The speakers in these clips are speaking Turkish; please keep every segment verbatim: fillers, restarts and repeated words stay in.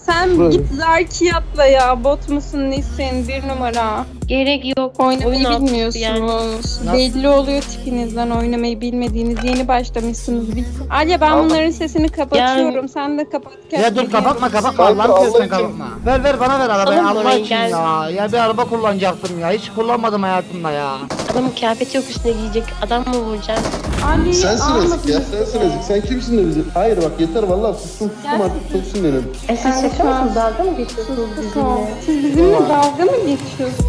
Sen Böyle. git Zarki atla ya. Bot musun nesin? Bir numara. Gerek yok. Oynamayı Oyun bilmiyorsunuz. yani. Belli oluyor tipinizden oynamayı bilmediğiniz. Yeni başlamışsınız. Alya ben Ama- bunların sesini kapatıyorum. Yani- Sen de kapat. Ya dur kapatma kapatma Kanka, Allah'ını seversen Allah için- kapatma. Ver ver bana ver arabayı Alın Allah burayı, için gel. ya. Ya bir araba kullanacaktım ya. Hiç kullanmadım hayatımda ya. Adamın kıyafeti yok üstüne giyecek. Adam mı vuracaksın? Ali Sensin ezik ya, almadın. sensin ezik. Sen kimsin de bizi? Hayır bak yeter vallahi sustum sustum artık sustum benim. E siz Ben şaka şu an- mısınız? Dalga mı geçiyorsunuz bizimle? Siz bizimle dalga mı geçiyorsunuz?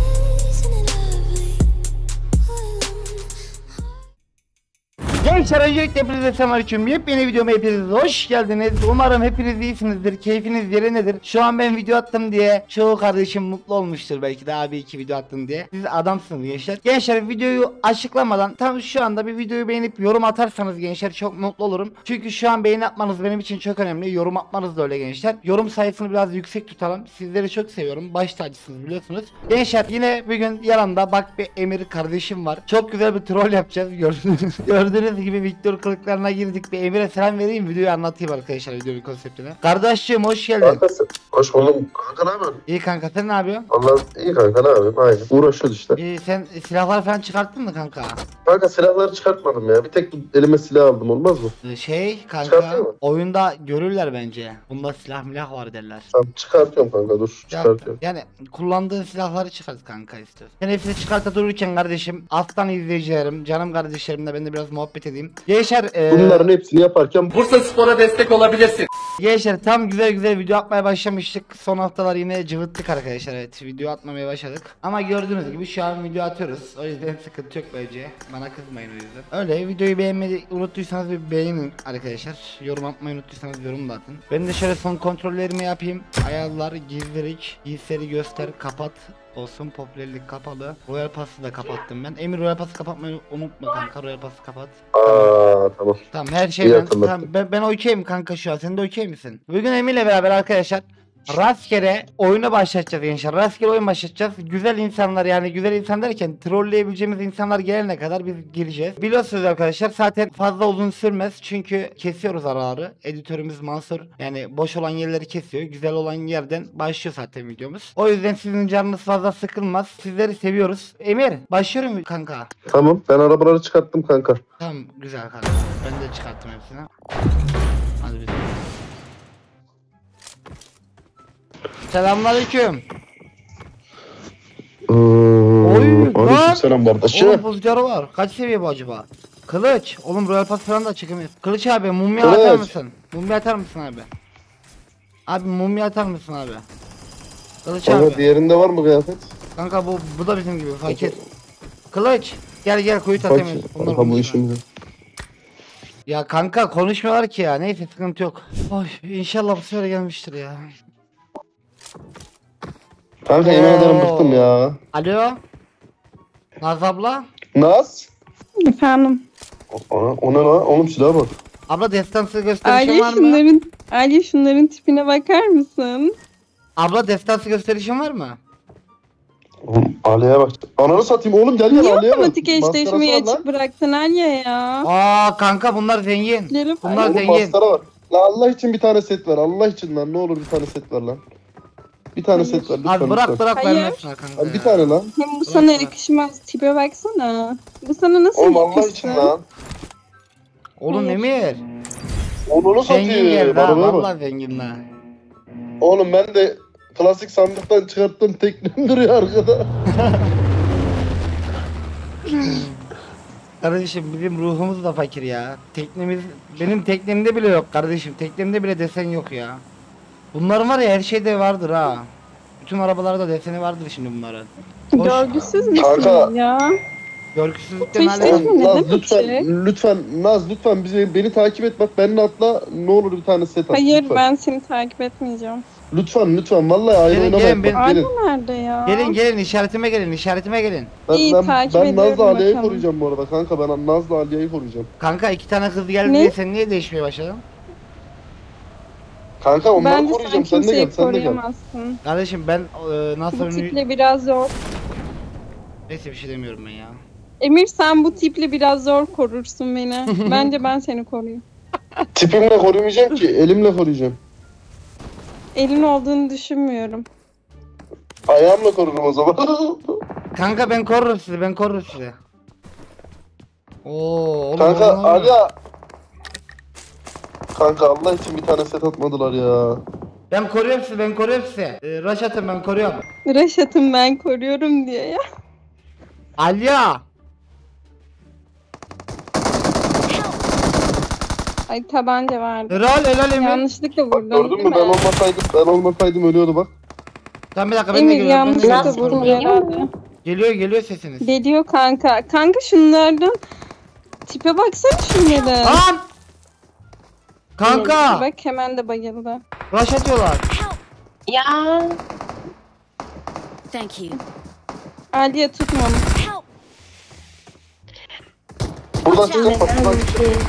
Gençler öncelikle hepinize selamünaleyküm. Yepyeni videoma hepiniz hoş geldiniz. Umarım hepiniz iyisinizdir. Keyfiniz yerindedir. Şu an ben video attım diye çoğu kardeşim mutlu olmuştur belki de abi iki video attım diye. Siz adamsınız gençler. Gençler videoyu açıklamadan tam şu anda bir videoyu beğenip yorum atarsanız gençler çok mutlu olurum. Çünkü şu an beğeni atmanız benim için çok önemli. Yorum atmanız da öyle gençler. Yorum sayısını biraz yüksek tutalım. Sizleri çok seviyorum. Baş tacısınız biliyorsunuz. Gençler yine bugün yanımda bak bir Emir kardeşim var. Çok güzel bir troll yapacağız. Gördünüz, gördüğünüz gibi Victor kılıklarına girdik. Bir Emir'e selam vereyim, videoyu anlatayım arkadaşlar videonun konseptini. Kardeşciğim hoş geldin. Kankası. Hoş buldum. Kanka ne yapıyorsun? İyi kanka, sen ne yapıyorsun? Vallahi iyi kanka ne yapayım aynen. Uğraşıyoruz işte. Ee, sen silahlar falan çıkarttın mı kanka? Kanka silahları çıkartmadım ya. Bir tek bu elime silah aldım olmaz mı? Ee, şey kanka Çıkartıyor mu? oyunda görürler bence. Bunda silah milah var derler. Tamam çıkartıyorum kanka dur Ya- çıkartıyorum. Yani kullandığın silahları çıkart kanka istiyorsan. Sen hepsini çıkarta dururken kardeşim alttan izleyicilerim, canım kardeşlerimle ben de biraz muhabbet edeyim. Gençler e, Bunların hepsini yaparken Bursa Spor'a destek olabilirsin. gençler tam güzel güzel video atmaya başlamıştık. Son haftalar yine cıvıttık arkadaşlar, evet video atmamaya başladık. Ama gördüğünüz gibi şu an video atıyoruz. O yüzden sıkıntı yok bence. Bana kızmayın o yüzden. Öyle videoyu beğenmeyi unuttuysanız bir beğenin arkadaşlar. Yorum atmayı unuttuysanız yorum da atın. Ben de şöyle son kontrollerimi yapayım. Ayarlar, gizlilik, gizleri göster, kapat olsun, popülerlik kapalı. Royal Pass'ı da kapattım ben. Emir Royal Pass'ı kapatmayı unutma kanka. Royal Pass'ı kapat. Aa tamam. Tamam her şey İyi ben, hatırlattın. tamam, ben, ben okeyim kanka şu an. Sen de okey misin? Bugün Emir'le beraber arkadaşlar rastgele oyunu başlatacağız gençler. Rastgele oyun başlatacağız. Güzel insanlar, yani güzel insan derken trolleyebileceğimiz insanlar gelene kadar biz gireceğiz. Biliyorsunuz arkadaşlar zaten fazla uzun sürmez. Çünkü kesiyoruz araları. Editörümüz Mansur yani boş olan yerleri kesiyor. Güzel olan yerden başlıyor zaten videomuz. O yüzden sizin canınız fazla sıkılmaz. Sizleri seviyoruz. Emir başlıyorum kanka. Tamam ben arabaları çıkarttım kanka. Tamam güzel kanka. Ben de çıkarttım hepsini. Hadi biz. Selamünaleyküm. Oy, lan! Aleykümselam kardeşim. Oğlum buzcarı var. Kaç seviye bu acaba? Kılıç. Oğlum Royal Pass falan da çıkamıyor. Kılıç abi mumya Kılıç. atar mısın? Mumya atar mısın abi? Abi mumya atar mısın abi? Kılıç Kanka abi. diğerinde var mı kıyafet? Kanka bu bu da bizim gibi fakir. Kılıç. Gel gel kuyu Bak tatemiz. Bunlar kanka bu konuşma. işimiz. Ya kanka konuşmuyorlar ki ya. Neyse sıkıntı yok. Oy inşallah bu sefer gelmiştir ya. Kanka yemin ederim bıktım ya. Alo. Naz abla. Naz? Efendim. O, o ne lan? Oğlum silaha bak. Abla destansı gösterişin Ali var mı? şunların, Ali şunların tipine bakar mısın? Abla destansı gösterişin var mı? Oğlum Ali'ye bak. Ananı satayım oğlum gel gel Niye Ali'ye bak. otomatik eşleşmeyi Maskarası var açık bıraktın Alya ya? Aa kanka bunlar zengin. Gelip Bunlar lan. Oğlum zengin. maskara var. La Allah için bir tane set ver. Allah için lan ne olur bir tane set ver lan. Bir tane Hayır. set ver lütfen. Abi bırak lütfen. bırak Hayır. vermezsin kanka. Abi bir ya. tane lan. hem bu sana Bırak, bırak. yakışmaz. Tipe baksana. Bu sana nasıl Oğlum Allah yakışsın? için lan. Oğlum Emir. Onu Zengin satayım. geldi ha Arabaya bak. valla zengin ha. Oğlum ben de klasik sandıktan çıkarttım teknem duruyor arkada. Kardeşim bizim ruhumuz da fakir ya. Teknemiz benim teknemde bile yok kardeşim. Teknemde bile desen yok ya. Bunların var ya her şeyde vardır ha. Bütün arabalarda deseni vardır şimdi bunların. Hoş. Görgüsüz müsün Kanka. ya? Görgüsüzlükten Twitch'te hala. mi? Ne Naz demek lütfen ki? lütfen Naz lütfen bizi beni takip et bak benimle atla ne olur bir tane set at. Hayır lütfen. ben seni takip etmeyeceğim. Lütfen lütfen vallahi ayrı Gelin, oynamayın. gelin, Bak, Ali gelin. nerede ya? Gelin gelin işaretime gelin işaretime gelin. Ben, İyi, ben, takip ben ediyorum Naz'la Aliye'yi bakalım. koruyacağım bu arada kanka ben Naz'la Aliye'yi koruyacağım. Kanka iki tane kız geldi Ne? diye sen niye değişmeye başladın? Kanka onları Bence sen koruyacağım sen de kimseyi gel sen de gel. koruyamazsın. Kardeşim ben e, nasıl Bu ünlü... tiple biraz zor. Neyse bir şey demiyorum ben ya. Emir sen bu tiple biraz zor korursun beni. Bence ben seni koruyayım. Tipimle korumayacağım ki elimle koruyacağım. Elin olduğunu düşünmüyorum. Ayağımla korurum o zaman. Kanka ben korurum sizi, ben korurum sizi. Oo, oğlum, Kanka oğlum, Ali ya. Kanka Allah için bir tane set atmadılar ya. Ben koruyorum sizi, ben koruyorum sizi. Ee, rush atın, ben koruyorum. Reşat'ım ben koruyorum diye ya. Alya. Ay tabanca vardı. Helal helal Emir. Yanlışlıkla vurdum Gördün değil mü mi? ben olmasaydım ben olmasaydım ölüyordu bak. Tamam bir dakika ben de Emir geliyorum. ben de yanlışlıkla Nasıl geliyorum. vurdum geliyor herhalde. Geliyor geliyor sesiniz. Geliyor kanka. Kanka şunlardan tipe baksana şunlara. Lan! Kanka! Bak hemen de bayıldı. Rush atıyorlar. Ya Thank you. Aliye tutma onu. Help! Buradan çıkın bak buradan neden çıkın. ki?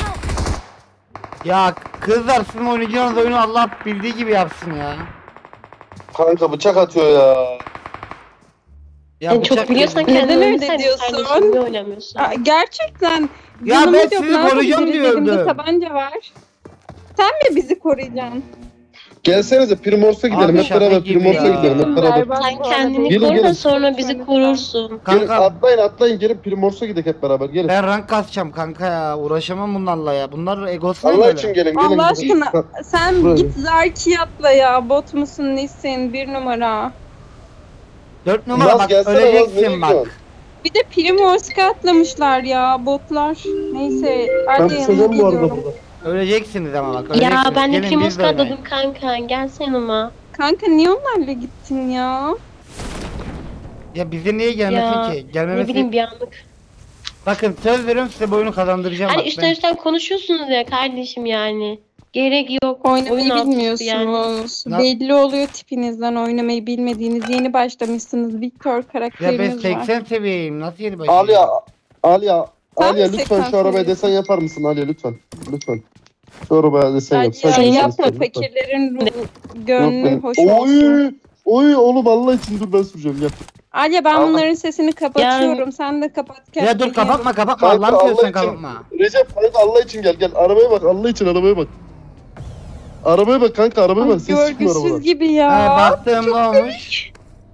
Ya kızlar sizin oynayacağınız oyunu Allah bildiği gibi yapsın ya. Kanka bıçak atıyor ya. Ya Sen bıçak çok biliyorsan yedim. Neden kendini öyle sen diyorsun? kardeşim niye oynamıyorsun? Aa, gerçekten. Ya canımız ben yok, sizi ne koruyacağım yapabiliriz? Elimde diyordum. tabanca var. Sen mi bizi koruyacaksın? Gelsenize Primors'a gidelim Abi hep şaka beraber gibi Primors'a ya. gidelim hep beraber. Berbat Sen bu arada. kendini Gelin, koru gelin. da sonra bizi korursun. Gelin Kanka atlayın atlayın gelin Primors'a gidelim hep beraber gelin. ben rank kasacağım kanka ya. Uğraşamam bunlarla ya. Bunlar egosu ne Allah böyle? için gelin gelin. Allah gelin. aşkına sen Buraya. git Zarkiyat'la ya. Bot musun nesin? Bir numara. Dört numara Naz bak gelsene, Naz, nereye öleceksin bak. gidiyorsun? Bir de Primorsk'a atlamışlar ya botlar. Neyse Ben Aliye yanına pusacağım bu arada geliyorum. burada. Öleceksiniz ama bak öleceksiniz. Ya ben de Gelin, biz Primoz de oynayın. katladım kanka. Gel sen ama. Kanka niye onlarla gittin ya? Ya bize niye gelmesin Ya ki? ne Gelmemesi. bileyim bir anlık. Bakın söz veriyorum size bu oyunu kazandıracağım Hani bak üstten ben. üstten konuşuyorsunuz ya kardeşim yani. Gerek yok. Oynamayı Oyun altı bilmiyorsunuz. yani. Belli oluyor tipinizden oynamayı bilmediğiniz. Yeni başlamışsınız. Victor Ya ben karakteriniz var. seksen seviyeyim. Nasıl yeni başlayayım? Aliya Aliya Sen Aliya mi lütfen seksen şu arabaya seviyorsun? desen yapar mısın Aliya lütfen. Lütfen. Şu arabaya desen yap. Aliye Sadece Sen desen yapma lütfen. fakirlerin ruhu, Yok, gönlü ben- hoş olsun. Oy! Oy oğlum Allah için dur ben süreceğim gel. Aliye ben Allah- bunların sesini kapatıyorum. Sen de kapat. Ya dur kapatma kapatma. Kanka, Allah'ını Allah seversen için- kapatma. Recep kanka Allah için gel gel arabaya bak Allah için arabaya bak. Arabaya bak kanka arabaya Ay, bak ses çıkmıyor görgüsüz arabadan. gibi ya. Ha, baktım ne olmuş?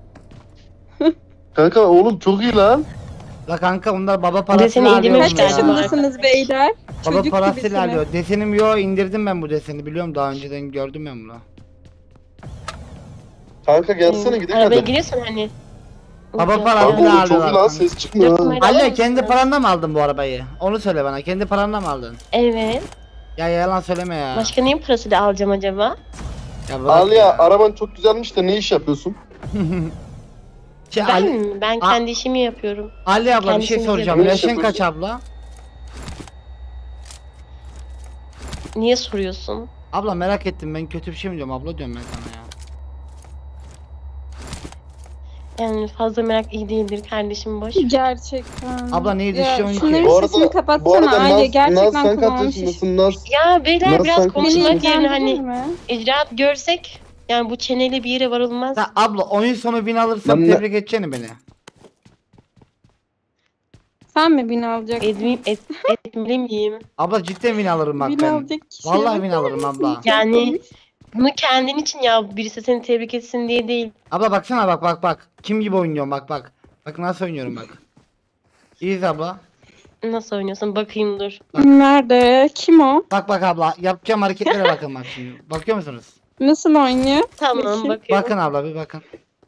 Kanka oğlum çok iyi lan. La kanka bunlar baba Deseni parasıyla alıyor indirmemiş Kaç bunu ya. galiba. yaşındasınız beyler? Baba Çocuk parasıyla gibisiniz. alıyor. Desenim yo indirdim ben bu deseni biliyorum daha önceden gördüm ben bunu. Kanka gelsene Hmm, gidelim Arabaya hadi. giriyorsun hani. Baba Yok, para- yok. Kanka oğlum çok iyi alıyorlar lan kanka. ses çıkmıyor ha. Yok, Anne Helal kendi olsun. paranla mı aldın bu arabayı? Onu söyle bana. Kendi paranla mı aldın? Evet. Ya yalan söyleme ya. Başka neyin parasıyla alacağım acaba? Ya bırak Aliya ya. araban çok güzelmiş de ne iş yapıyorsun? Şey, Ben Ali, mi? Ben A- kendi işimi yapıyorum. Ali abla bir şey kendisini soracağım. yapıyor. Yaşın Ne iş kaç abla? Niye soruyorsun? Abla merak ettim ben kötü bir şey mi diyorum abla diyorum ben sana ya. Yani fazla merak iyi değildir kardeşim boş. Gerçekten. Abla neyi Ya düşünüyorsun ki? şunların Bu arada- sesini Bu kapatsana arada Aliye. Naz, Naz Gerçekten sen kaç kulağım şiş. yaşındasın Naz? Ya beyler Nasıl biraz sen- konuşmak Beni yerine hani ilgilendirir mi? icraat görsek yani bu çeneyle bir yere varılmaz. Ya abla oyun sonu win alırsam Ben de- tebrik edeceksin beni. Sen mi bin alacaksın? Edmeyeyim, et, etmeli miyim? Abla cidden win alırım bak Bin ben. alacak kişi. Vallahi win alırım abla. Yani bunu kendin için ya birisi seni tebrik etsin diye değil. Abla baksana bak bak bak. Kim gibi oynuyorum bak bak. Bak nasıl oynuyorum bak. İyiyiz abla. Nasıl oynuyorsun bakayım dur. Nerede? Kim o? Bak bak abla yapacağım hareketlere bakın bak şimdi. Bakıyor musunuz? Nasıl oynuyor? Tamam Bakayım. bakıyorum. Bakın abla bir bakın.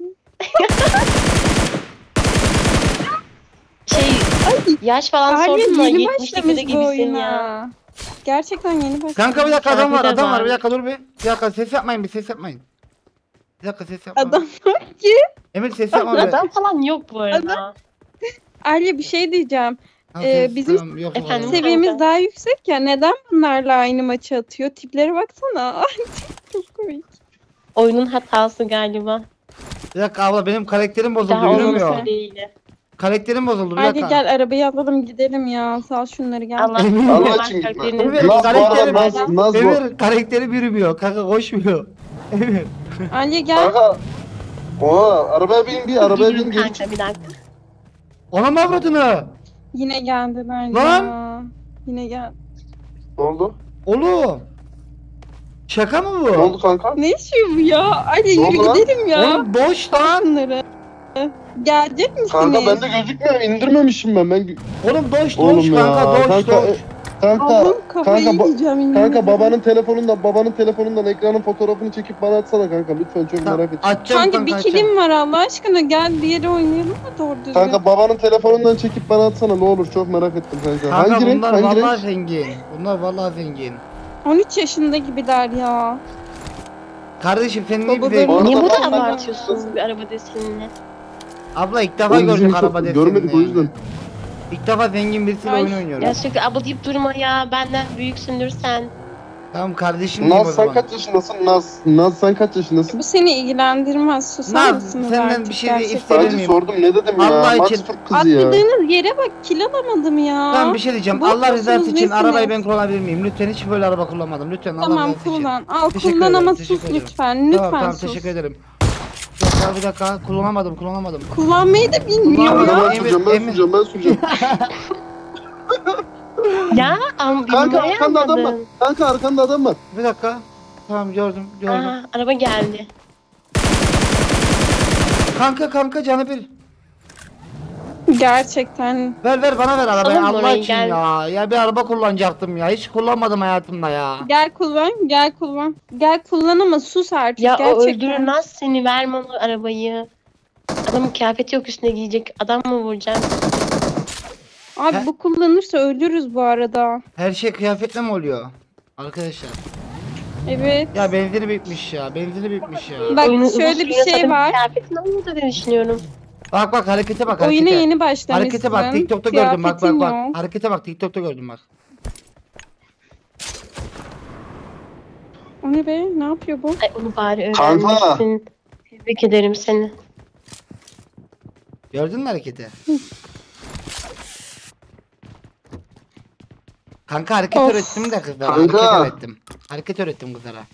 Şey yaş falan Aliye sordun mu? yeni yetmişlikte de başlamış bu gibisin oyuna. ya. Gerçekten yeni başlamış. Kanka bir dakika adam var Kıyafete adam var bak. bir dakika dur bir. Bir dakika ses yapmayın bir ses yapmayın. Bir dakika ses yapma. Adam var ki. Emir ses yapma bir. Adam falan yok bu arada. Aliye bir şey diyeceğim. Ha, Ee, ses- bizim tamam, yok, Efendim? yok. Seviyemiz kanka. daha yüksek ya. Neden bunlarla aynı maçı atıyor? Tiplere baksana. Ay, çok komik. Oyunun hatası galiba. Bir dakika abla benim karakterim bozuldu Daha olmaması yürümüyor. değil. Karakterim bozuldu bir Aliye dakika. gel arabayı alalım gidelim ya. Sal şunları gel. Allah Allah Allah için gitme. karakterini- Emir, Naz bu arada karakterim- Naz, Naz bu. Emir karakteri yürümüyor kanka koşmuyor. Emir. Aliye gel. Kanka. Oha arabaya bin bir arabaya bin Gidiyorum geri kanka bir dakika. Ona mı avradını? Yine geldiler Lan! ya. Yine gel. Ne oldu? Oğlum. Şaka mı Ne bu? oldu kanka? Ne işiyor bu ya? Hadi Ne yürü oldu lan? gidelim ya. Oğlum boş lan. Bunları. Gelecek misiniz? Kanka bende gözükmüyor. İndirmemişim ben. Ben Oğlum doş Oğlum doş ya, kanka doş kanka, doş. e, kanka Allah'ım kafayı kanka, ba- yiyeceğim yine. kanka babanın telefonundan babanın telefonundan ekranın fotoğrafını çekip bana atsana kanka lütfen, çok Tamam, merak ettim. Açacağım Kanka kanka bir açacağım. kilim var Allah aşkına, gel bir yere oynayalım da doğru düzgün. Kanka babanın telefonundan çekip bana atsana ne olur, çok merak ettim kanka. Kanka hangi renk? bunlar Hangi vallahi renk? zengin. Bunlar vallahi zengin. on üç yaşında gibiler ya. Kardeşim sen niye Baba bize... böyle- Niye bu Orada da ben- abartıyorsunuz bir araba desenini? Abla ilk defa Oğlum bizim gördük çok- araba görmedik o desenini. yüzden. İlk defa zengin birisiyle Ay. oyun oynuyorum. Ya sürekli abla deyip durma ya. Benden büyüksündür sen. Tamam kardeşim diyeyim o Naz sen zaman. kaç yaşındasın Naz? Naz sen kaç yaşındasın? Bu seni ilgilendirmez. Susar Naz, mısınız senden artık bir şey de gerçekten? isterim. Sadece miyim? sordum ne dedim Allah ya? için- Max Türk kızı ya. Atladığınız yere bak, kil alamadım ya. Tamam bir şey diyeceğim. Bok Allah rızası musunuz, için nesiniz? arabayı ben kullanabilir miyim? Lütfen hiç böyle araba kullanmadım. Lütfen Allah Tamam rızası için. kullan. Al Teşekkür kullan ederim, ama teşekkür sus ederim. lütfen. Lütfen Tamam tamam sus. teşekkür ederim. Bir dakika bir dakika kullanamadım kullanamadım. Kullanmayı da bilmiyor Kullanmadım. ya. Ben süreceğim, ben Emir- süreceğim, ben süreceğim. Ya ama Kanka bilmeyi arkanda adam var. anladım. Kanka arkanda adam var. Bir dakika. Tamam gördüm gördüm. Aha, araba geldi. Kanka kanka canı bir. Gerçekten. Ver ver bana ver arabayı Salın Allah orayı, için gel. ya. Ya bir araba kullanacaktım ya. Hiç kullanmadım hayatımda ya. Gel kullan, gel kullan. Gel kullan ama sus artık Ya o gerçekten. öldürmez seni. Verme onu arabayı. Adamın kıyafeti yok, üstüne giyecek. Adam mı vuracak? Abi He? bu kullanırsa ölürüz bu arada. Her şey kıyafetle mi oluyor? Arkadaşlar. Evet. Ya benzini bitmiş ya. Benzini bitmiş ya. Bak Oyunu şöyle uzun bir süre şey zaten var. Kıyafetin olmadı diye düşünüyorum. Bak bak harekete bak harekete. Oyuna yeni başlamışsın. Harekete bak TikTok'ta gördüm bak bak Kıyafetin bak. yok. Harekete bak TikTok'ta gördüm bak. O ne be? Ne yapıyor bu? Ay onu bari Kanka. öğrenmişsin. Tebrik ederim seni. Gördün mü hareketi? Kanka hareket Of. öğrettim de kızlara. Kanka. Hareket öğrettim. Hareket öğrettim kızlara.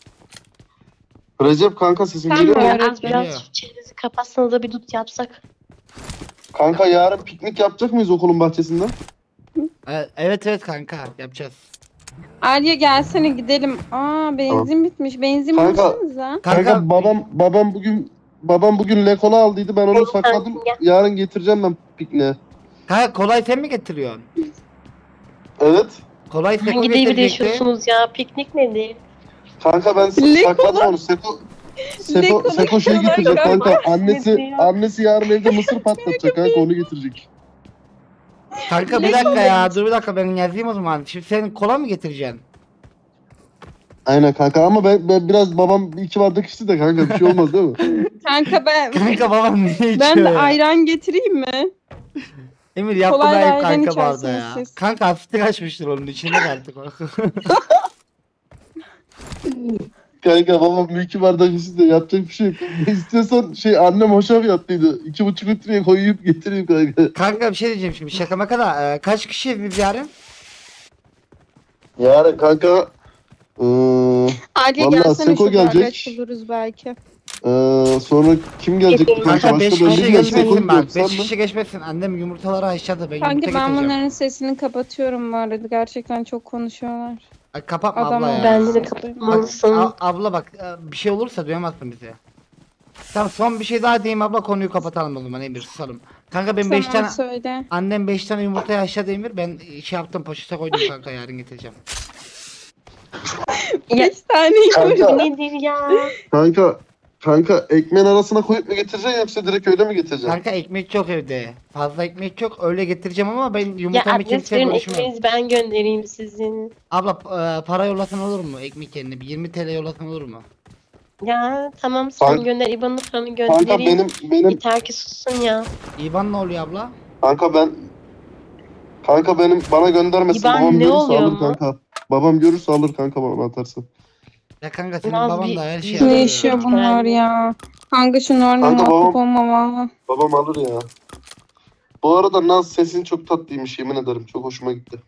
Recep kanka sesin Sen geliyor mi? mu? Evet, Az biraz geliyor. şu çenenizi kapatsanız da bir dut yapsak. Kanka yarın piknik yapacak mıyız okulun bahçesinde? Ee, Evet evet kanka yapacağız. Arya gelsene gidelim. Aa benzin bitmiş. Benzin Kanka. bulsanıza. Kanka, Kanka babam babam bugün babam bugün lekola aldıydı, ben onu Yok, sakladım. kanka, Yarın getireceğim ben pikniğe. Kanka kolay sen mi getiriyorsun? Evet. Kolay sen mi Hangi devirde getirecekti? yaşıyorsunuz ya? Piknik nedir? Kanka ben s- Lekola. sakladım onu. Seko Seko, Lekola Seko şey yapıyorlar getirecek galiba. kanka. Annesi Ne diyor? annesi yarın evde mısır patlatacak kanka, onu getirecek. Kanka bir dakika ya dur bir dakika ben yazayım o zaman. Şimdi sen kola mı getireceksin? Aynen kanka ama ben, ben biraz babam iki bardak içti de kanka bir şey olmaz değil mi? Kanka ben Kanka babam niye içiyor ben de ya? ayran getireyim mi? Emir yapma kolay da ayıp ayran kanka bu arada ya. içersiniz siz. Kanka hafiflik açmıştır onun içinde de artık. Kanka babam bir iki bardak içti de yapacak bir şey yok. Ne istiyorsan şey annem hoşaf yaptıydı. İki buçuk litreye koyup getireyim kanka. Kanka bir şey diyeceğim şimdi şaka maka da e, kaç kişiyiz biz yarın? Yarın kanka eee Arya Vallahi gelsene Seko şu gelecek. bardaç buluruz belki. eee sonra kim gelecekti kanka? Kanka beş Başka ben kişi bilmiyorum. Seko'yu geçmesin bak. diyorum, sen beş mi? kişi geçmesin. Annem yumurtaları haşladı. Ben Kanka yumurta ben getireceğim. bunların sesini kapatıyorum bu arada. Gerçekten çok konuşuyorlar. Ay, kapatma Adam abla ya. Bence de Bak, kapatmalısın. a- abla bak e, bir şey olursa duyamazsın bizi. Tamam son bir şey daha diyeyim abla, konuyu kapatalım o zaman Emir, susalım. Kanka ben beş Tamam tane söyle. annem beş tane yumurta haşladı Emir, ben şey yaptım poşete koydum kanka, yarın getireceğim. Ya, Beş tane Kanka. yiyorum. nedir ya? Kanka kanka ekmeğin arasına koyup mu getireceksin yoksa direkt öyle mi getireceksin? Kanka ekmek çok evde. Fazla ekmek yok, öyle getireceğim ama ben Ya yumurtamı adres kimseye verin, bölüşmem. ekmeğinizi ben göndereyim sizin. Abla e, para yollasan olur mu ekmek yerine? Bir yirmi TL yollasan olur mu? Ya tamam sen Kanka- gönder, İban'ın paranı Kanka göndereyim. benim benim Yeter ki sussun ya. İvan ne oluyor abla? kanka ben kanka benim bana göndermesin. İban Babam ne görürse oluyor alır mu? kanka. Babam görürse alır kanka bana atarsa. Ya kanka senin Naz baban bir- da her şeyi bir- alıyor Ne ya. işiyor bunlar ya? Kanka şunlarla Kanka muhatap babam- olma valla. Babam alır ya. Bu arada Naz sesin çok tatlıymış, yemin ederim. Çok hoşuma gitti.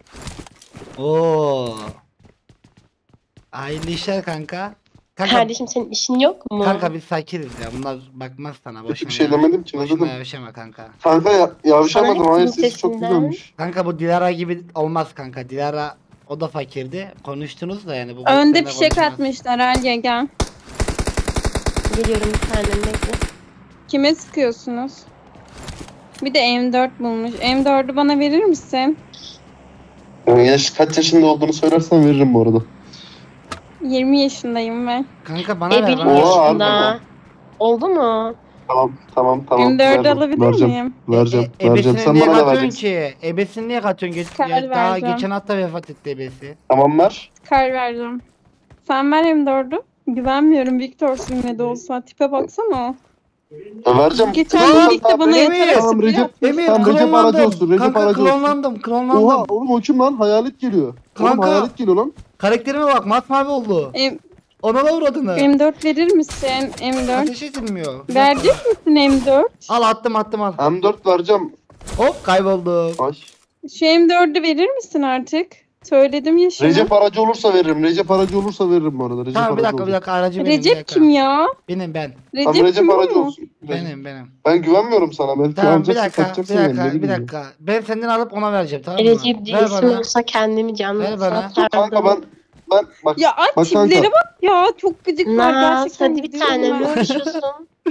Oo. Hayırlı işler kanka. Kanka, Kardeşim senin işin yok mu? kanka biz sakiniz ya. Bunlar bakmaz sana. Kötü Boşuna bir şey ya. demedim ki, ne Boşuna dedim? yavşama kanka. Kanka ya, yavşamadım. Sana Hayır hepsinin sesi çok sesinden- güzelmiş. Kanka bu Dilara gibi olmaz kanka. Dilara O da fakirdi. Konuştunuz da yani. Bu Önde boyutlarla fişek konuşmaz. atmışlar Alya gel. Geliyorum bir tanem bekle. Kime sıkıyorsunuz? Bir de M dört bulmuş. M dördü bana verir misin? Yani yaş, kaç yaşında olduğunu söylersen veririm bu arada. yirmi yaşındayım ben. Kanka bana E ver benim bana. Oha, ver. harbiden. yaşımda. Oldu mu? Tamam tamam tamam. M dördü vereceğim, alabilir vereceğim, miyim? Vereceğim E, e, vereceğim. ebesini Sen niye bana da katıyorsun vereceksin. ki? Ebesini niye katıyorsun? Geç, Kar ya, daha vereceğim. geçen hafta vefat etti ebesi. Tamam ver. Kar vereceğim. Sen ver M dördü. Güvenmiyorum Victor'sun ne de olsa. Tipe baksana. Ya vereceğim. Geçen Tamam, gün birlikte bana Emir. yatarak Tamam, sprey Recep- atmış. Emir Tamam, Recep aracı klonlandım. olsun, Recep Kanka aracı olsun. klonlandım Oha klonlandım. oğlum o kim lan? Hayalet geliyor. Oğlum Kanka. hayalet geliyor lan. Karakterime bak masmavi oldu. M- Ona da uğradığını. M dört verir misin? M dört. Ateş edilmiyor. Verecek misin M dört? Al attım attım al. M dört vereceğim. Hop kayboldu. Ay. Şu M dördü verir misin artık? Söyledim yaşını. Recep aracı olursa veririm. Recep aracı olursa veririm bu arada. Recep Tamam bir aracı dakika bir olsun. dakika aracı benim. bir Recep dakika. kim ya? Benim ben. Recep, Tamam Recep kim aracı o? olsun. Benim benim. Ben güvenmiyorum sana. Ben Tamam bir güveneceksin, dakika bir satacaksın yani, ne dakika bir bileyim. dakika. Ben senden alıp ona vereceğim tamam mı? Recep diye Ver isim bana. olsa kendimi canlı Ver bana. satardım. Kanka ben ben bak Ya at Bak kanka. tiplere bak ya. Çok gıcık var Naz gerçekten. hadi bir gidiyorum tane ben. mi uğraşıyorsun?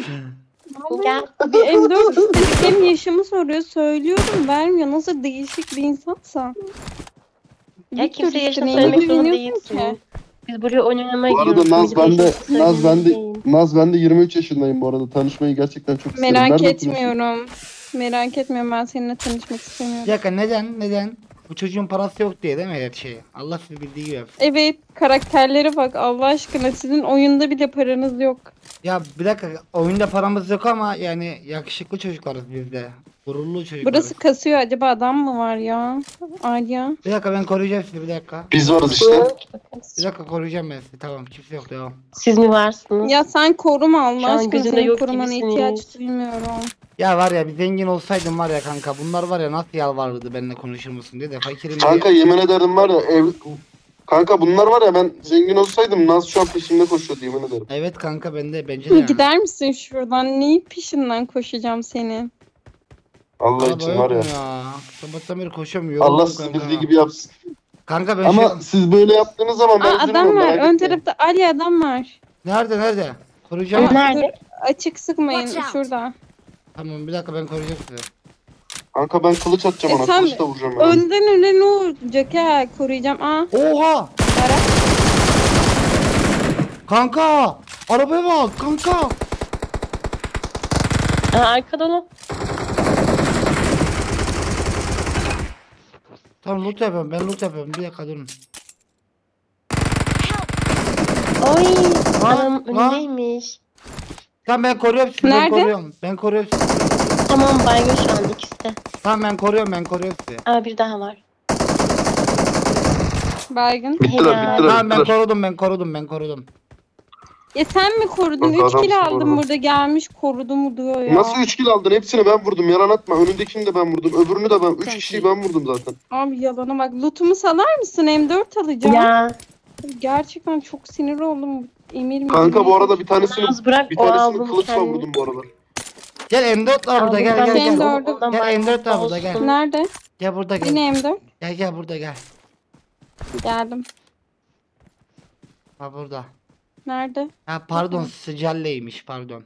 Gel. Bir M dört istedik. Hem yaşımı soruyor. Söylüyorum vermiyor. Nasıl değişik bir insansa. Ya Victor kimse işte, yaşını neyine söylemek zorunda güveniyorsun değilsin. ki? Biz buraya oynamaya Bu gidiyoruz. arada Naz Millet ben de yaşını Naz ben de söylemeyin. Naz ben de yirmi üç yaşındayım bu arada. Tanışmayı gerçekten çok isterim. Merak Nerede etmiyorum. Merak etmiyorum. Ben seninle tanışmak istemiyorum. Bir dakika neden neden? Bu çocuğun parası yok diye değil mi her şey? Allah sizi bildiği gibi yapsın. Evet, karakterlere bak Allah aşkına. Sizin oyunda bile paranız yok. Ya bir dakika oyunda paramız yok ama yani yakışıklı çocuklarız biz de. Gururlu çocuklarız. Burası kasıyor. Acaba adam mı var ya? Alya. Bir dakika ben koruyacağım sizi bir dakika. Biz varız işte. Bir dakika koruyacağım ben sizi tamam kimse yok devam. Siz mi varsınız? Ya sen koruma Şu Allah an aşkına. gözümde Senin yok korumana gibisiniz. ihtiyaç duymuyorum. Ya var ya bir zengin olsaydım var ya kanka bunlar var ya nasıl yalvarırdı benimle konuşur musun diye de fakirim Kanka diye. yemin ederim var ya ev Kanka bunlar var ya ben zengin olsaydım Naz şu an peşimde koşuyordu yemin ederim. Evet kanka ben de bence de yani. Gider misin şuradan? Neyi peşinden koşacağım senin? Allah Araba için yok var mu ya. ya? Sabahtan beri koşuyorum Allah yoruldum sizi kanka. bildiği gibi yapsın. Kanka ben Ama şu... siz böyle yaptığınız zaman ben Aa, adam üzülmüyorum, var. merak Ön etmeyin. tarafta Alya adam var. Nerede nerede? Koruyacağım. Aa, Nerede? dur, açık sıkmayın. Watch out. Şurada. Tamam bir dakika ben koruyacağım sizi. Kanka ben kılıç atacağım E ona. sen Kılıç da vuracağım ben. Önden öne ne olacak ha? Koruyacağım. Aa. Oha! Ara. Kanka! Arabaya bak kanka! Aa, arkada onu. Tamam loot yapıyorum ben loot yapıyorum bir dakika durun. Oy. Lan, Adam lan. önündeymiş. Tamam ben koruyorum sizi ben Nerede? koruyorum. Ben koruyorum sizi. Tamam baygın şu an ikisi de. Tamam ben koruyorum ben koruyorum sizi. Aa bir daha var. Baygın. Bittiler Helal. bittiler Tamam ben bittiler. korudum ben korudum ben korudum. Ya sen mi korudun? Bak, üç adam kill sıkı aldım orada. burada gelmiş korudu mu diyor ya. Nasıl üç kill aldın? Hepsini ben vurdum. Yalan atma. Önündekini de ben vurdum. Öbürünü de ben. üç kişiyi ben vurdum zaten. Abi yalana bak. Lootumu salar mısın? M dört alacağım. Ya. Gerçekten çok sinir oldum. Emir mi? Kanka bu arada bir tanesini Naz bırak bir o tanesini aldım kılıçla kendini. vurdum bu arada. Gel M dört var burada Aldım gel ben gel de gel. M Gel, dördü. ondan Gel, baygın M dört var burada, gel. olsun. Nerede? gel burada gel. Yine M dört. Gel gel burada gel. Geldim. Ha burada. Nerede? Ha pardon sıcalleymiş pardon.